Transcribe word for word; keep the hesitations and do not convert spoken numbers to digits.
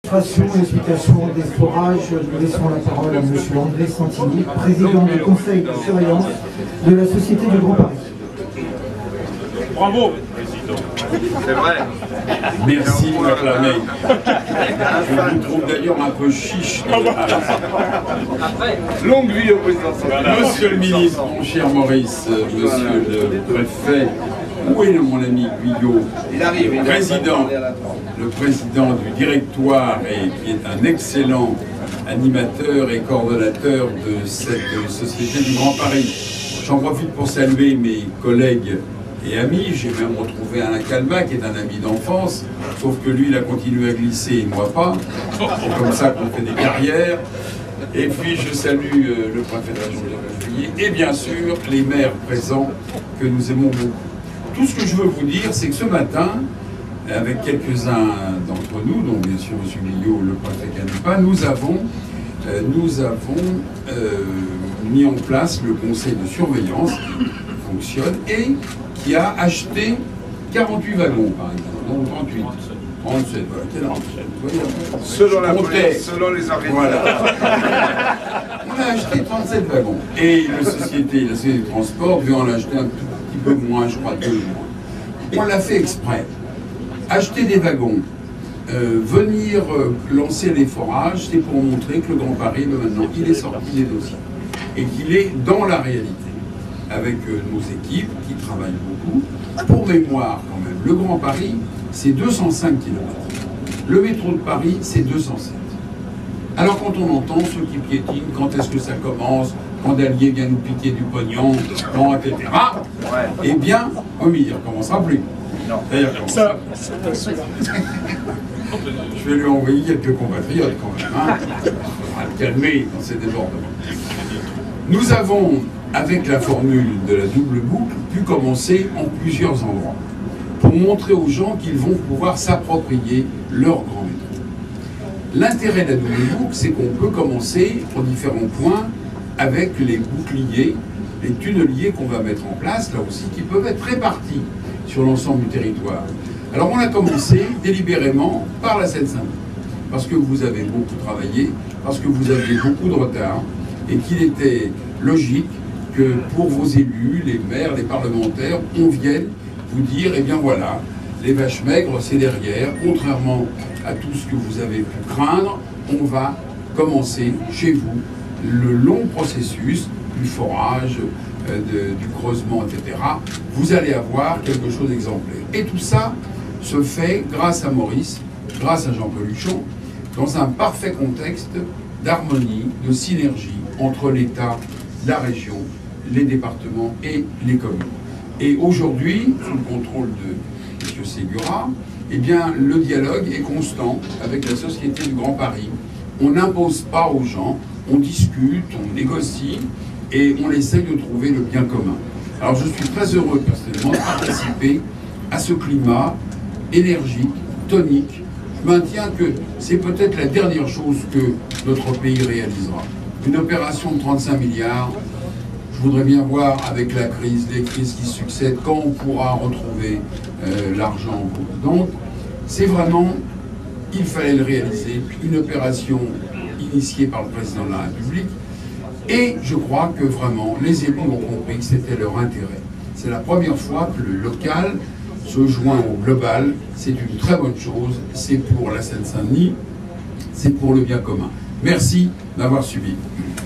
Et explication des forages, nous laissons la parole à M. André Santini, président du conseil de surveillance de la Société du Grand Paris. Bravo, président. C'est vrai. Merci de m'acclamer. Je vous trouve d'ailleurs un peu chiche. Après, longue vie au président Santini. Monsieur le ministre, mon cher Maurice, monsieur le préfet, où est mon ami Guyot? Il arrive, il président, le président du directoire et qui est un excellent animateur et coordonnateur de cette Société du Grand Paris. J'en profite pour saluer mes collègues et amis. J'ai même retrouvé Alain Calmat, qui est un ami d'enfance, sauf que lui, il a continué à glisser et moi pas. C'est comme ça qu'on fait des carrières. Et puis je salue euh, le préfet de la région de Juillet et bien sûr les maires présents que nous aimons beaucoup. Tout ce que je veux vous dire, c'est que ce matin, avec quelques-uns d'entre nous, dont bien sûr M. Guillot, le préfet Canepa, nous avons, euh, nous avons euh, mis en place le conseil de surveillance qui fonctionne et qui a acheté quarante-huit wagons, par exemple, non trente-huit. trente-sept, voilà, trente-sept. Selon la police, selon les arrêtés. Voilà. On a acheté trente-sept wagons. Et la société, la société de transport veut en acheter un tout petit peu moins, je crois, deux moins. On l'a fait exprès. Acheter des wagons, euh, venir euh, lancer les forages, c'est pour montrer que le Grand Paris, ben, maintenant, il est sorti des dossiers. Et qu'il est dans la réalité. Avec euh, nos équipes qui travaillent beaucoup. Pour mémoire, quand même, le Grand Paris, c'est deux cent cinq kilomètres. Le métro de Paris, c'est deux cent sept. Alors quand on entend ceux qui piétinent, quand est-ce que ça commence, quand Dallier vient nous piquer du pognon, quand, et cetera, ouais. Eh bien, oui, il ne recommencera plus. Non. D'ailleurs, ça, je vais lui envoyer quelques compatriotes quand même. Hein. On va le calmer dans ces débordements. Nous avons, avec la formule de la double boucle, pu commencer en plusieurs endroits pour montrer aux gens qu'ils vont pouvoir s'approprier leur grand métro. L'intérêt de la double boucle, c'est qu'on peut commencer pour différents points avec les boucliers, les tunneliers qu'on va mettre en place, là aussi, qui peuvent être répartis sur l'ensemble du territoire. Alors on a commencé délibérément par la Seine-Saint-Denis, parce que vous avez beaucoup travaillé, parce que vous aviez beaucoup de retard, et qu'il était logique que pour vos élus, les maires, les parlementaires, on vienne vous dire, eh bien voilà, les vaches maigres, c'est derrière, contrairement à tout ce que vous avez pu craindre, on va commencer chez vous le long processus du forage, euh, de, du creusement, et cetera. Vous allez avoir quelque chose d'exemplaire. Et tout ça se fait grâce à Maurice, grâce à Jean Peluchon, dans un parfait contexte d'harmonie, de synergie entre l'État, la région, les départements et les communes. Et aujourd'hui, sous le contrôle de M. Ségura, eh bien, le dialogue est constant avec la Société du Grand Paris. On n'impose pas aux gens, on discute, on négocie et on essaye de trouver le bien commun. Alors je suis très heureux personnellement de participer à ce climat énergique, tonique. Je maintiens que c'est peut-être la dernière chose que notre pays réalisera. Une opération de trente-cinq milliards, je voudrais bien voir avec la crise, les crises qui succèdent, quand on pourra retrouver euh, l'argent. Donc, c'est vraiment, il fallait le réaliser, une opération initiée par le président de la République. Et je crois que vraiment, les élus ont compris que c'était leur intérêt. C'est la première fois que le local se joint au global. C'est une très bonne chose. C'est pour la Seine-Saint-Denis, c'est pour le bien commun. Merci d'avoir suivi.